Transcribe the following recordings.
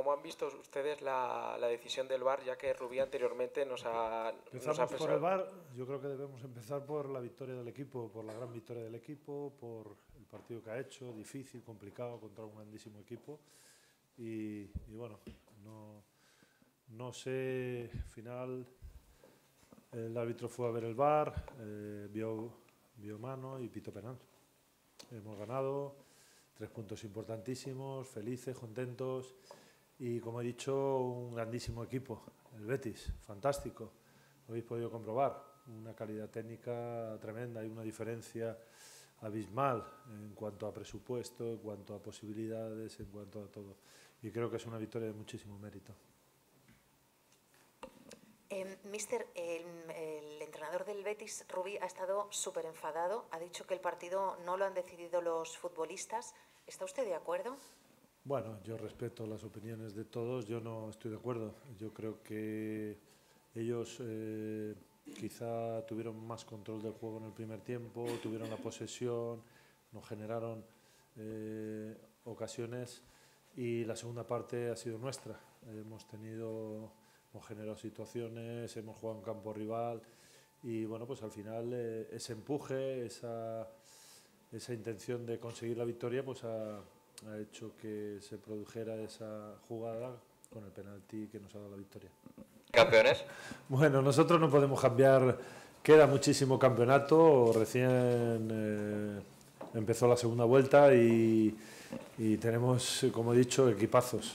¿cómo han visto ustedes la decisión del VAR, ya que Rubí anteriormente nos ha Empezamos por el VAR. Yo creo que debemos empezar por la victoria del equipo, por la gran victoria del equipo, por el partido que ha hecho, difícil, complicado, contra un grandísimo equipo. Y bueno, no sé, al final el árbitro fue a ver el VAR, vio mano y pitó penal. Hemos ganado, 3 puntos importantísimos, felices, contentos y, como he dicho, un grandísimo equipo, el Betis, fantástico. Lo habéis podido comprobar, una calidad técnica tremenda, hay una diferencia abismal en cuanto a presupuesto, en cuanto a posibilidades, en cuanto a todo. Y creo que es una victoria de muchísimo mérito. Mister, el entrenador del Betis, Rubí, ha estado súper enfadado. Ha dicho que el partido no lo han decidido los futbolistas. ¿Está usted de acuerdo? Bueno, yo respeto las opiniones de todos. Yo no estoy de acuerdo. Yo creo que ellos quizá tuvieron más control del juego en el primer tiempo, tuvieron la posesión, nos generaron ocasiones y la segunda parte ha sido nuestra. Hemos generado situaciones, hemos jugado en campo rival y bueno, pues al final ese empuje, esa intención de conseguir la victoria pues ha hecho que se produjera esa jugada con el penalti que nos ha dado la victoria. ¿Campeones? Bueno, nosotros no podemos cambiar, queda muchísimo campeonato, recién empezó la segunda vuelta y tenemos, como he dicho, equipazos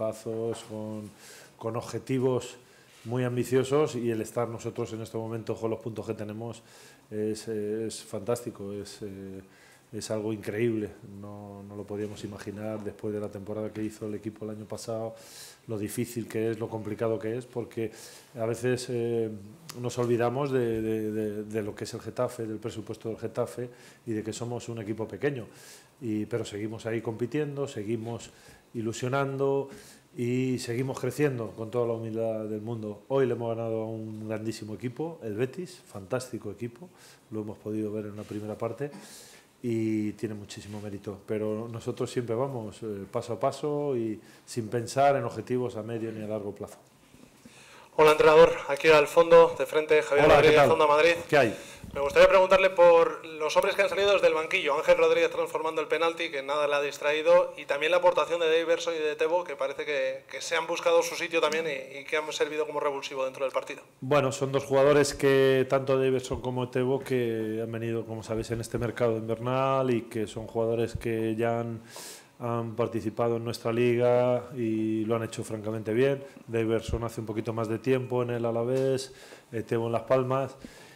con objetivos muy ambiciosos y el estar nosotros en este momento con los puntos que tenemos es fantástico, es algo increíble, no lo podíamos imaginar después de la temporada que hizo el equipo el año pasado, lo difícil que es, lo complicado que es, porque a veces nos olvidamos de lo que es el Getafe, del presupuesto del Getafe y de que somos un equipo pequeño, pero seguimos ahí compitiendo, seguimos ilusionando y seguimos creciendo con toda la humildad del mundo. Hoy le hemos ganado a un grandísimo equipo, el Betis, fantástico equipo, lo hemos podido ver en la primera parte y tiene muchísimo mérito, pero nosotros siempre vamos paso a paso y sin pensar en objetivos a medio ni a largo plazo. Hola, entrenador, aquí al fondo, de frente, Javier Hola, Rodríguez, ¿qué tal? Onda Madrid. ¿Qué hay? Me gustaría preguntarle por los hombres que han salido desde el banquillo. Ángel Rodríguez transformando el penalti, que nada le ha distraído, y también la aportación de Daverson y de Tebo, que parece que se han buscado su sitio también y que han servido como revulsivo dentro del partido. Bueno, son dos jugadores que, tanto Daverson como Tebo, que han venido, como sabéis, en este mercado invernal y que son jugadores que ya han participado en nuestra liga y lo han hecho francamente bien. Daverson hace un poquito más de tiempo en el Alavés, Tebo en Las Palmas,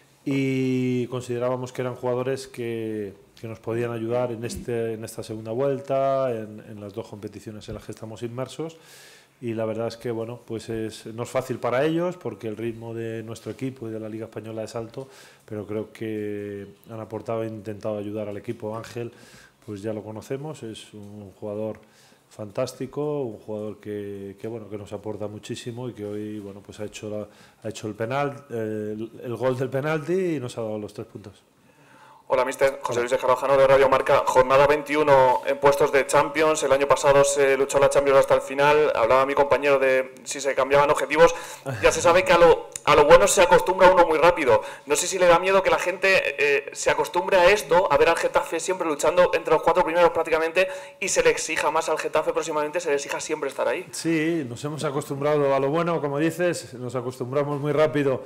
y considerábamos que eran jugadores que nos podían ayudar en esta segunda vuelta, en las dos competiciones en las que estamos inmersos. Y la verdad es que bueno, pues no es fácil para ellos porque el ritmo de nuestro equipo y de la Liga Española es alto, pero creo que han aportado e intentado ayudar al equipo. Ángel, pues ya lo conocemos, es un jugador fantástico, un jugador que nos aporta muchísimo y que hoy bueno, pues ha hecho el penal, el gol del penalti y nos ha dado los 3 puntos. Hola, mister. José Luis de Jarojano de Radio Marca. Jornada 21 en puestos de Champions. El año pasado se luchó la Champions hasta el final. Hablaba mi compañero de si se cambiaban objetivos. Ya se sabe que a lo bueno se acostumbra uno muy rápido. No sé si le da miedo que la gente se acostumbre a esto, a ver al Getafe siempre luchando entre los 4 primeros prácticamente, y se le exija más al Getafe próximamente, se le exija siempre estar ahí. Sí, nos hemos acostumbrado a lo bueno, como dices, nos acostumbramos muy rápido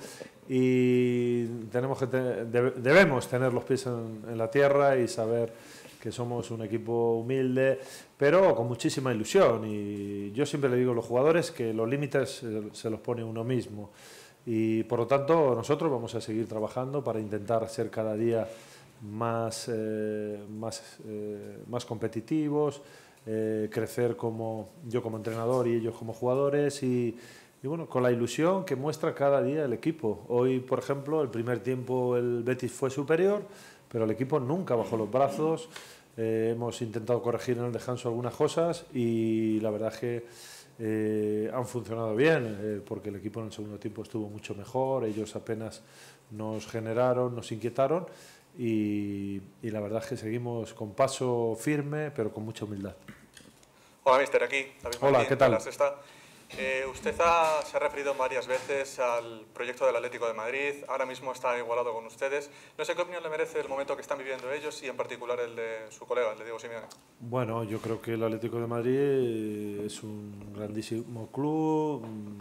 y debemos tener los pies en la tierra y saber que somos un equipo humilde, pero con muchísima ilusión. Y yo siempre le digo a los jugadores que los límites se los pone uno mismo. Y por lo tanto nosotros vamos a seguir trabajando para intentar ser cada día más competitivos, crecer yo como entrenador y ellos como jugadores y bueno, con la ilusión que muestra cada día el equipo. Hoy, por ejemplo, el primer tiempo el Betis fue superior, pero el equipo nunca bajó los brazos. Hemos intentado corregir en el descanso algunas cosas y la verdad es que han funcionado bien, porque el equipo en el segundo tiempo estuvo mucho mejor, ellos apenas nos generaron, nos inquietaron y la verdad es que seguimos con paso firme, pero con mucha humildad. Hola, mister, aquí David Hola, Martín, ¿qué tal? de La Sexta. Usted se ha referido varias veces al proyecto del Atlético de Madrid, ahora mismo está igualado con ustedes. No sé qué opinión le merece el momento que están viviendo ellos y en particular el de su colega, el de Diego Simeone. Bueno, yo creo que el Atlético de Madrid es un grandísimo club,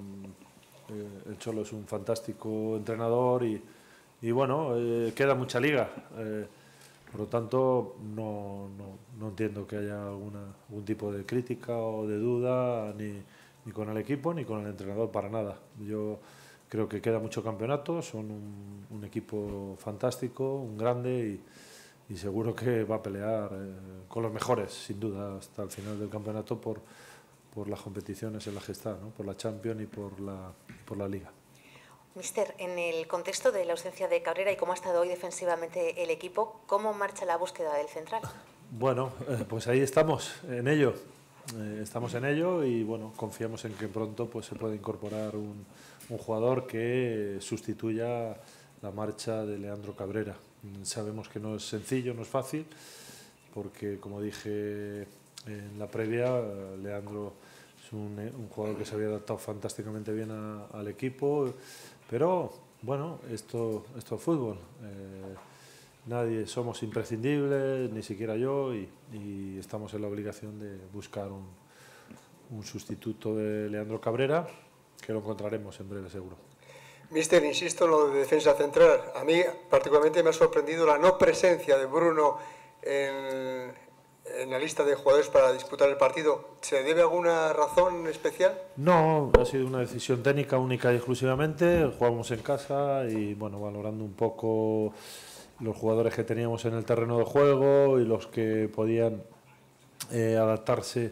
el Cholo es un fantástico entrenador y bueno, queda mucha liga. Por lo tanto, no entiendo que haya algún tipo de crítica o de duda ni con el equipo ni con el entrenador para nada. Yo creo que queda mucho campeonato, son un equipo fantástico, un grande y seguro que va a pelear con los mejores, sin duda, hasta el final del campeonato por las competiciones en las que está, ¿no? Por la Champions y por la Liga. Mister, en el contexto de la ausencia de Cabrera y cómo ha estado hoy defensivamente el equipo, ¿cómo marcha la búsqueda del central? Bueno, pues ahí estamos, en ello. Estamos en ello y bueno, confiamos en que pronto pues, se pueda incorporar un jugador que sustituya la marcha de Leandro Cabrera. Sabemos que no es sencillo, no es fácil, porque como dije en la previa, Leandro es un jugador que se había adaptado fantásticamente bien al equipo, pero bueno, esto es fútbol. Nadie somos imprescindibles, ni siquiera yo, y estamos en la obligación de buscar un sustituto de Leandro Cabrera, que lo encontraremos en breve seguro. Mister, insisto en lo de defensa central. A mí particularmente me ha sorprendido la no presencia de Bruno en la lista de jugadores para disputar el partido. ¿Se debe a alguna razón especial? No, ha sido una decisión técnica única y exclusivamente. Jugamos en casa y bueno, valorando un poco los jugadores que teníamos en el terreno de juego y los que podían adaptarse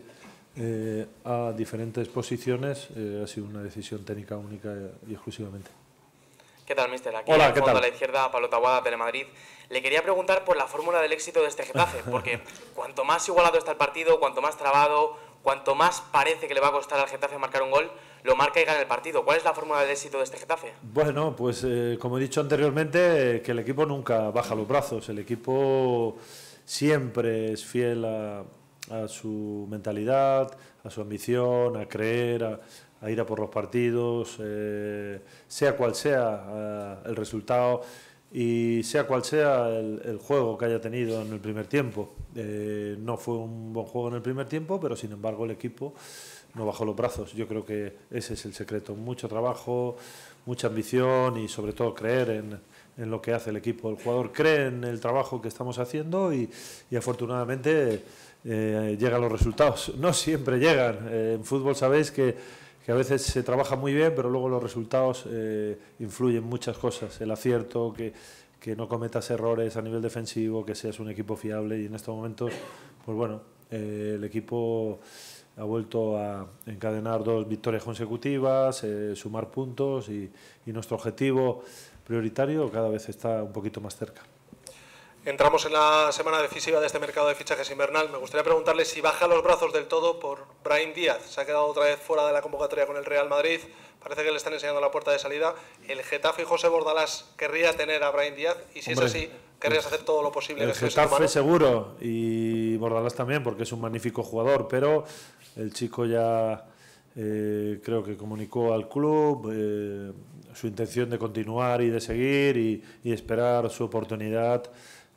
a diferentes posiciones, ha sido una decisión técnica única y exclusivamente. ¿Qué tal, mister? Aquí Hola, al ¿qué fondo tal? a la izquierda, Pablo Taboada, Telemadrid. Le quería preguntar por la fórmula del éxito de este Getafe, porque cuanto más igualado está el partido, cuanto más trabado, cuanto más parece que le va a costar al Getafe marcar un gol, lo marca y gana el partido. ¿Cuál es la fórmula del éxito de este Getafe? Bueno, pues como he dicho anteriormente, que el equipo nunca baja los brazos. El equipo siempre es fiel a su mentalidad, a su ambición, a creer, a ir a por los partidos, sea cual sea el resultado y sea cual sea el juego que haya tenido en el primer tiempo. No fue un buen juego en el primer tiempo, pero sin embargo el equipo no bajó los brazos. Yo creo que ese es el secreto, mucho trabajo, mucha ambición y sobre todo creer en lo que hace el equipo. El jugador cree en el trabajo que estamos haciendo y afortunadamente llegan los resultados. No siempre llegan. En fútbol sabéis que a veces se trabaja muy bien, pero luego los resultados influyen muchas cosas. El acierto, que no cometas errores a nivel defensivo, que seas un equipo fiable y en estos momentos, pues bueno, el equipo ha vuelto a encadenar 2 victorias consecutivas, sumar puntos y nuestro objetivo prioritario cada vez está un poquito más cerca. Entramos en la semana decisiva de este mercado de fichajes invernal. Me gustaría preguntarle si baja los brazos del todo por Brahim Díaz. Se ha quedado otra vez fuera de la convocatoria con el Real Madrid. Parece que le están enseñando la puerta de salida. ¿El Getafe y José Bordalás querría tener a Brahim Díaz? Y si Hombre, es así, ¿querrías hacer todo lo posible? El Getafe seguro y Bordalás también, porque es un magnífico jugador, pero el chico ya creo que comunicó al club su intención de continuar y de seguir y esperar su oportunidad,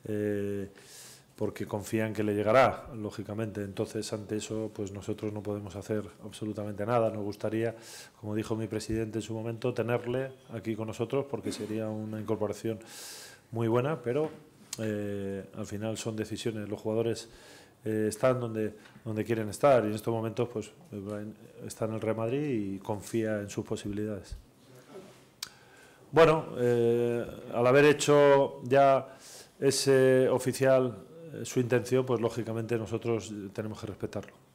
porque confían que le llegará, lógicamente. Entonces, ante eso, pues nosotros no podemos hacer absolutamente nada. Nos gustaría, como dijo mi presidente en su momento, tenerle aquí con nosotros, porque sería una incorporación muy buena, pero al final son decisiones. Los jugadores están donde quieren estar y en estos momentos pues está en el Real Madrid y confía en sus posibilidades. Bueno, al haber hecho ya ese oficial su intención, pues lógicamente nosotros tenemos que respetarlo.